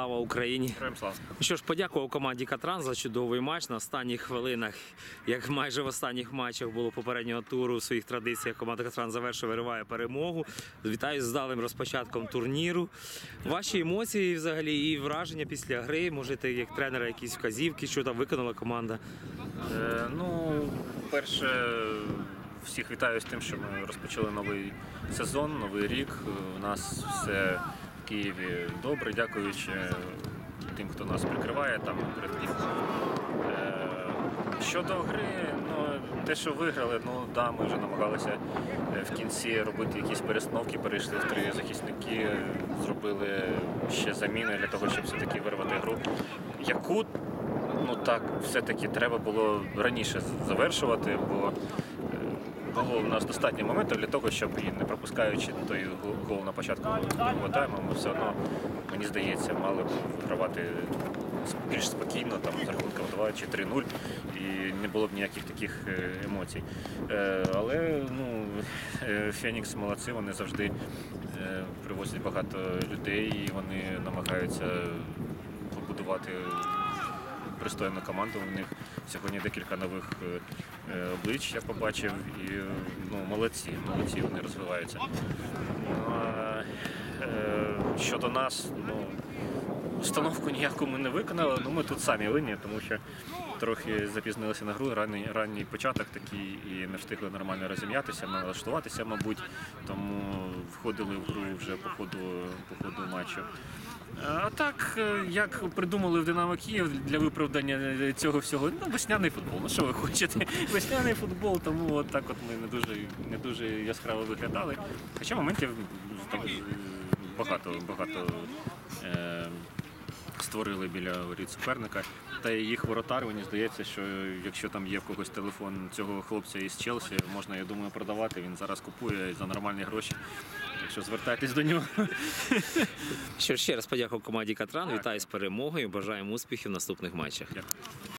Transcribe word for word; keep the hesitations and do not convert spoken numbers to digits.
Слава Україні! Героям слава! Ну що ж, подякував команді Катран за чудовий матч. На останніх хвилинах, як майже в останніх матчах було попереднього туру, в своїх традиціях команда Катран завершує, вириває перемогу. Вітаю з вдалим розпочатком турніру. Ваші емоції взагалі і враження після гри, можете як тренера якісь вказівки, що там виконала команда? Е, ну, перше, всіх вітаю з тим, що ми розпочали новий сезон, новий рік. У нас все в Києві добре, дякуючи тим, хто нас прикриває там перед Києвом. Е, щодо гри, ну, те, що виграли, ну да, ми вже намагалися в кінці робити якісь перестановки, перейшли в три захисники, зробили ще заміни для того, щоб все-таки вирвати гру. Яку, ну так, все-таки треба було раніше завершувати, бо було в нас достатньо моментів для того, щоб, і не пропускаючи той гол на початку другого тайму, ми все одно, мені здається, мали б вигравати більш спокійно, там, з рахунком два чи три нуль, і не було б ніяких таких емоцій. Але ну, Фенікс молодці, вони завжди привозять багато людей, і вони намагаються побудувати пристойну команду. У них сьогодні декілька нових облич, я побачив, і ну, молодці, молодці, вони розвиваються. А, е, щодо нас, ну, установку ніяку ми не виконали, ну ми тут самі винні, тому що трохи запізнилися на гру, ранній, ранній початок такий, і не встигли нормально розім'ятися, налаштуватися, мабуть, тому входили в гру вже по ходу, по ходу матчу. А так, як придумали в Динамо Київ для виправдання цього всього, ну, весняний футбол, ну що ви хочете, весняний футбол, тому от так от ми не дуже, не дуже яскраво виглядали. Хоча моментів так, багато, багато е, створили біля воріт суперника. Та і їх воротар, мені здається, що якщо там є в когось телефон цього хлопця із Челсі, можна, я думаю, продавати, він зараз купує за нормальні гроші. Якщо звертайтесь до нього. Що ж, ще раз подякував команді Катран, вітаю з перемогою, бажаємо успіхів в наступних матчах. Дякую.